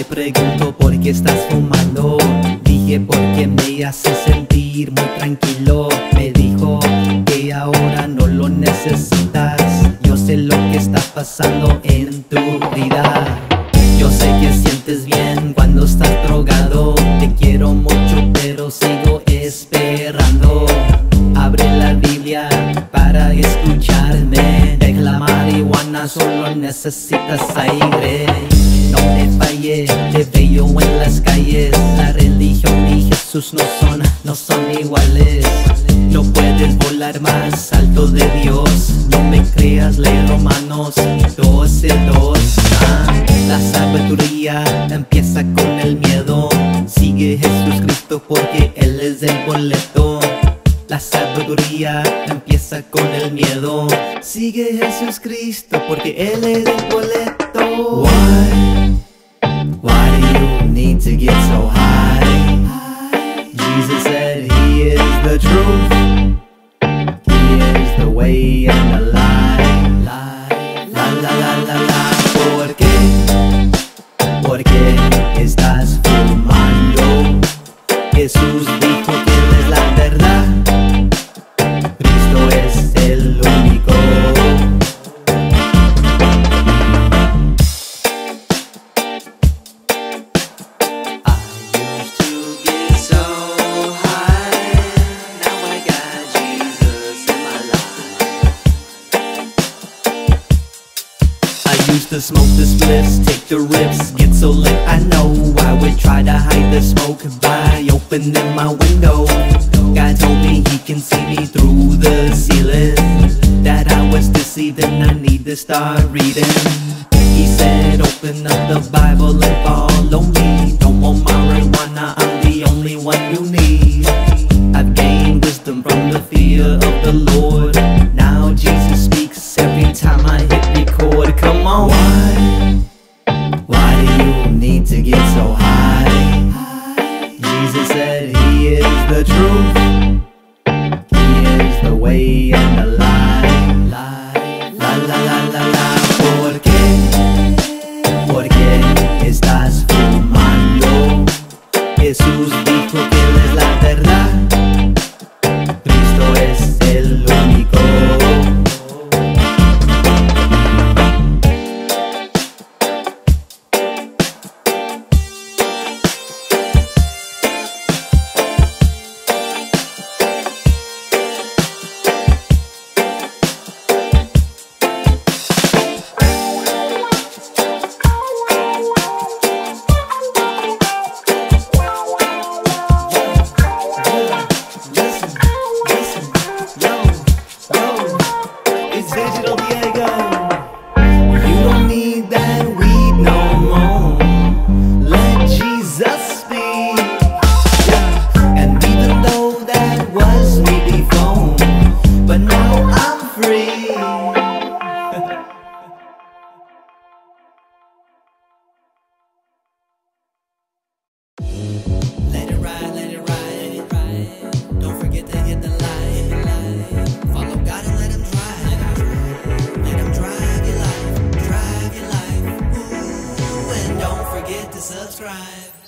pregunto por qué estás fumando. Dije porque me hace sentir muy tranquilo. Me dijo que ahora no lo necesitas. Yo sé lo que está pasando en tu vida. Yo sé que sientes bien cuando estás drogado. Te quiero mucho pero sigo esperando. Abre la Biblia para escucharme. Deja la marihuana, solo necesitas aire. No me fallé, te veo en las calles. La religión y Jesús no son iguales. No puedes volar más alto de Dios. No me creas, lee Romanos 12:2. La sabiduría empieza con el miedo. Sigue Jesucristo porque Él es el boleto. La sabiduría empieza con el miedo. Sigue Jesucristo porque Él es el boleto. Why do you need to get so high? Jesus said He is the truth. He is the way and the life. La la la la la. ¿Por qué? ¿Por qué estás fumando? Jesús dijo que Él es la verdad. Cristo es el único. Used to smoke the spliffs, take the rips, get so lit. I know I would try to hide the smoke by opening my window. God told me He can see me through the ceiling, that I was deceived and I need to start reading. He said open up the Bible and follow me. Don't want marijuana, I'm the only one you need. I've gained wisdom from the fear of the Lord. Now Jesus speaks every time I hit record. Come on. Why do you need to get so high? Jesus said He is the truth. He is the way and the life. La la la la la. ¿Por qué? ¿Por qué estás fumando? Jesús dijo que Él es la verdad. Cristo es el único. Subscribe.